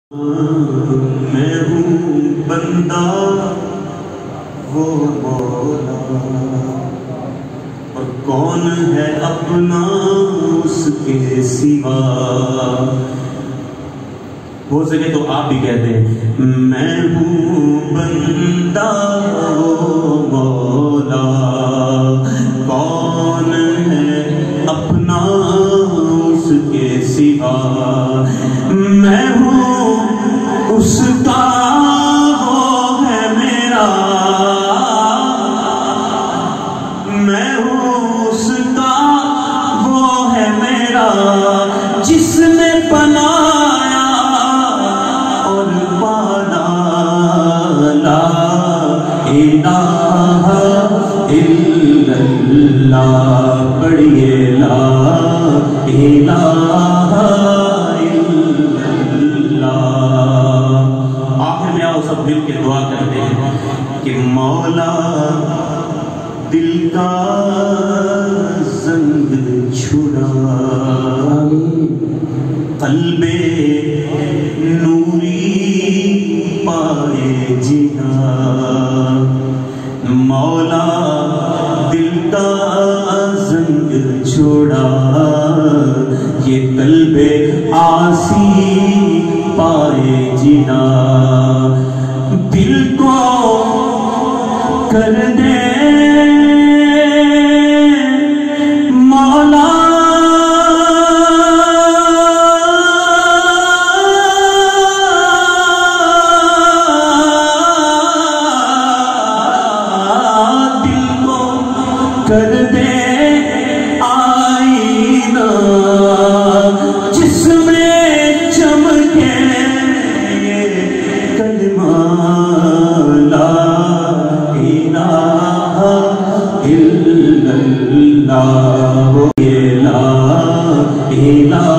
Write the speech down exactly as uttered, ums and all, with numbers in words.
میں ہوں بندہ وہ مولا، اور کون ہے اپنا اس کے سوا۔ ہو سکے تو آپ بھی کہتے ہیں میں ہوں بندہ وہ مولا، کون ہے اپنا اس کے سوا۔ میں ہوں اس کا وہ ہے میرا، میں ہوں اس کا وہ ہے میرا، جس نے بنایا اور پالا۔ لا الہ الا اللہ، پڑھیے لا الہ سب مل کے دعا کرتے ہیں کہ مولا دل کا زنگ چھڑا، قلب نوری پائے جنا۔ مولا دل کا زنگ چھوڑا، یہ قلب آسی پائے جنا۔ دل کو کر دے مولا دل کو کر دے آئینہ، جس میں چمکے کلمہ لا الہ الا اللہ، لا الہ